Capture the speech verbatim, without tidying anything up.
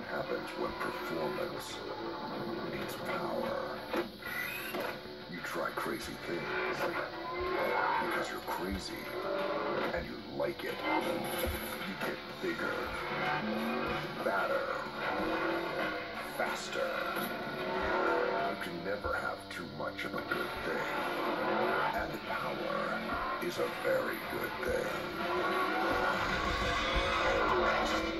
happens when performance meets power. You try crazy things because you're crazy and you like it. You get bigger, badder, faster. You can never have too much of a good thing. And power is a very good thing.